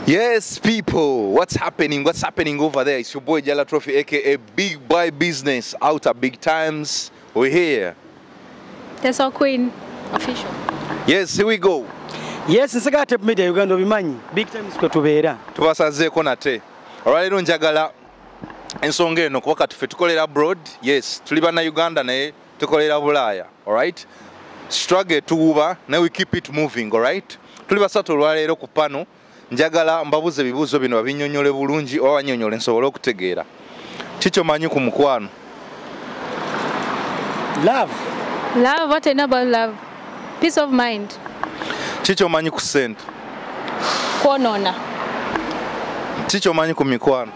Yes, people, what's happening? What's happening over there? It's your boy Jala Trophy, aka Big Boy Business, out at big times. We're here. Teso Queen official. Yes, here we go. Yes, nsagate media Uganda bimanyi. Big times ko tubeera. Tubasazeeko nate. Olwaleero njagala ensonga eno kuba tuffe tukolera abroad. Yes, tuli banna Uganda naye tukolera Bulaaya. Alright? Struggle tuuba, now we keep it moving, alright? Tuli basatu olwaleero ku pano. Njagala mbabuze ebibuuzo bino babinnyonnyole bulungi oba bannyonnyole nsobole okutegeera. Kikyo manyi ku mukwano? Love. Love, what I know about love? Peace of mind. Kikyo manyi ku ssente? Kwonona. Kikyo manyi ku mikwano?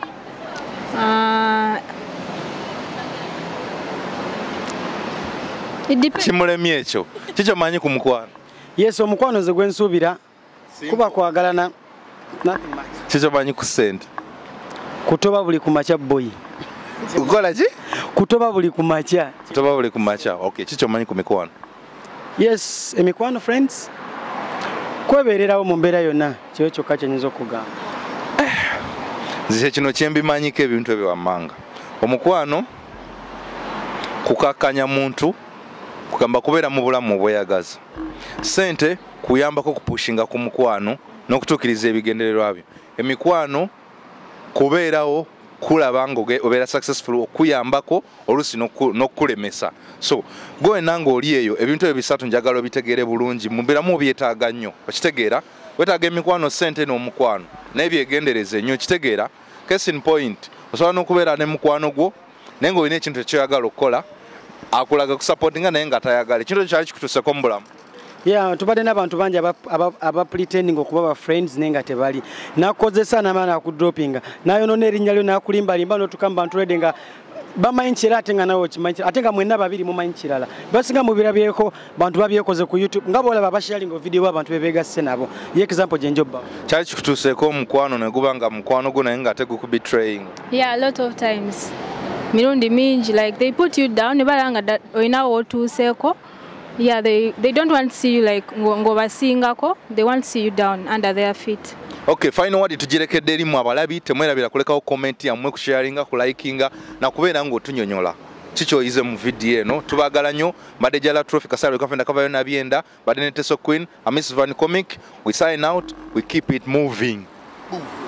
It depends. Kimulemye ekyo. Kikyo manyi ku mukwano? Yes, omukwano ze gwensuubira kuba kwagalana. Nothing much. Kikyo manyi ku ssente? Kutoba buli kumacha boy. Ukola ki? Kutoba buli kumacha. Kutoba buli kumacha. Okay, kikyo manyi ku mikwano? Yes, emikwano friends. Kwebeererawo mu mbeera yonna kyo kyokka kyenyinza okugamba. Nze kino kyembimanyiko ebintu ebyo wammanga. Omukwano kukakkanya muntu kugamba kubeera mu bulamu bweyagaza. Ssente kuyambako kupushinga ku mukwano n'okutuukiriza ebigendererwa byo. Emikwano kubeerawo kulaba nga obeera successful okuyambako oluusi n'okulemesa. So gwe nange oli eyo ebintu ebyo bisatu njagala obitegeere bulungi mubeeramu byetaaga nnyo. Okitegeera wetaaga emikwano, ssente n'omukwano naye byegendereze nnyo. Okitegeera case in point osobola n'okubeera ne mukwano gwo naye ng'olina ekintu ekyoyagala okukola akulaga kusupportinga naye nga tayagala ekintu ekyo kyali kikutuuseko mu bulamu. Yeah, tubadde n'abantu bangi aba pretending okuba ba friends nenga tebali. Nakozesa n'amaana akudropinga. Nayonoona erinnya lyo n'akulimbalimba n'otukamba bantu rede nga bamanyi kirala ate nga nawe okimanyi ate nga mwenna babiri mumanyi kirala. Basinga mu birabyeko bantu babyekoze ku YouTube nga boolaba basharing video abantu bebegasse nabo. Ye example gye njobba. Kyali kikutuuseeko omukwano ne guba nga mukwano gwo naye nga ate gukubetraying? Yeah, a lot of times. Mirundi mingi, like they put you down, nebalanga that oyina otuuseeko. Yeah, they don't want to see you like ngobasingako. They want to see you down under their feet. Okay, final word tugirekedde eri mu abalabi temwerabira kulekawo comment yammwe ku sharinga ku likinga na kubeera ng'otunyonyola kikyoyize mu video eno. Tubagala nnyo. Mbadde Jala Trophy Kasale kafenda kavayo nabyenda badde ne Teso Queen, Miss Van Comic. We sign out, we keep it moving.